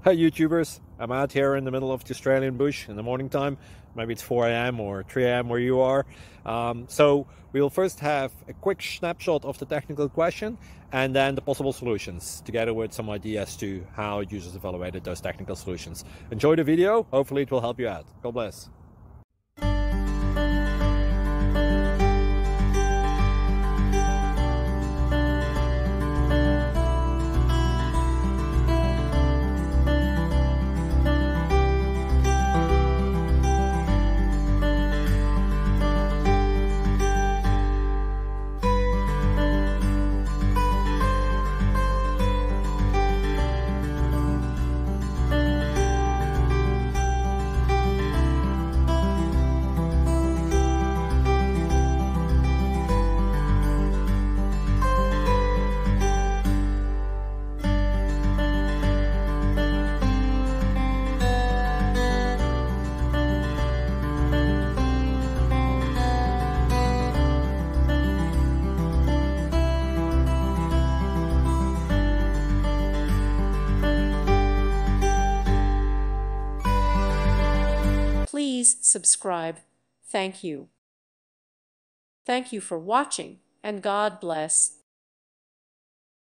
Hi YouTubers, I'm out here in the middle of the Australian bush in the morning time. Maybe it's 4 a.m. or 3 a.m. where you are. So we'll first have a quick snapshot of the technical question and then the possible solutions, together with some ideas to how users evaluated those technical solutions. Enjoy the video, hopefully it will help you out. God bless. Please subscribe. Thank you. Thank you for watching, and God bless.